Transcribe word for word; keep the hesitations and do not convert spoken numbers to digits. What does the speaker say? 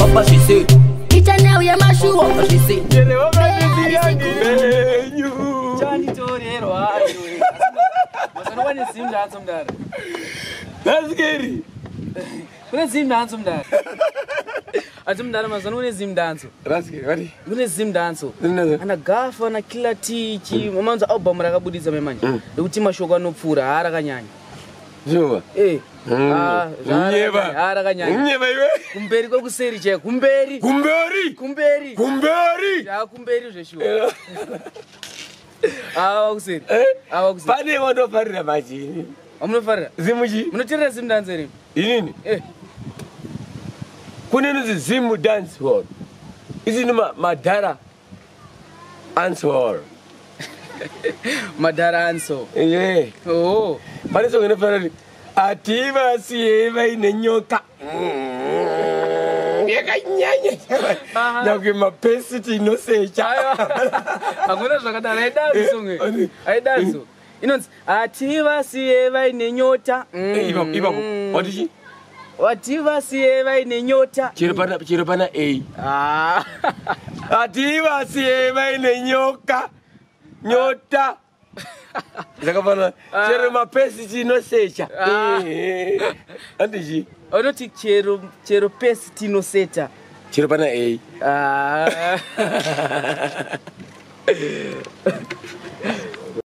What she say? Each and now you my shoe. What she say? Johnny Torero, was no one is seemed handsome dad. That's scary. When seemed handsome dad. I told them as one is him dance. That's scary. When is him dance? And a gaff on a killer tea, moments of Bomaraga Buddhism. The ultima sugar no food, Araganyang. Sure. Eh, ah, Araganyang. Kumberi go seri che, Kumberi, Kumberi, Kumberi, Kumberi, Kumberi, sure. Ah, I'll say, I'll say, Paddy, what of a machine? I'm not for Zimuji, I'm not telling dancing. in Eh, couldn't the Zimu dance hall? Isn't Madara answer hall? Madara and so. Yeah. Oh, But it's only for Ativa Sieva in the Nyoka. Now give my pesity no say. I'm going to look at that. I dance. I dance. You know, Ativa Sieva in the Nyota. What is she? Ativa Sieva in the Nyota. Chirapana, Chirapana A. Ah, Ativa Sieva in the Nyoka. Nyota. Zakapana, Cheruma pesity no say. And is she? I don't think Chero Chero Pestino Seta. Chirapana A. Ah.